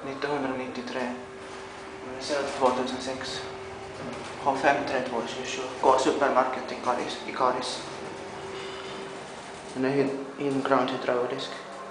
1993. Men sen 2006 har 5 trädgårdsdjur gå supermarket i Karis. Den är Inground hydraulisk.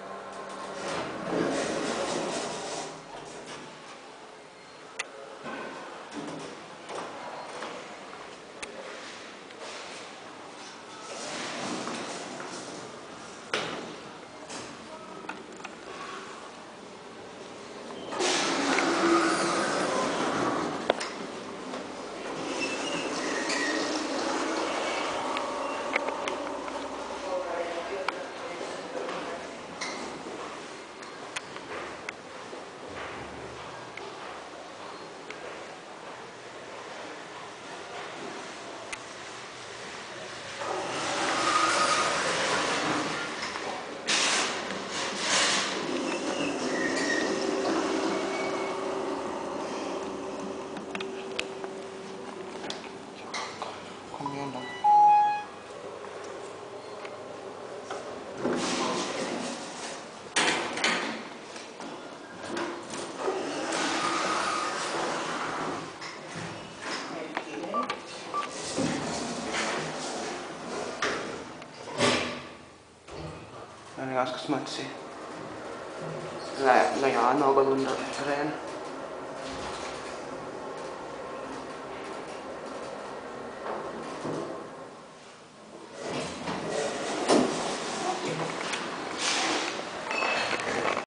Kom igen då. Den är ganska smutsig. Nej, jag är någorlunda ren.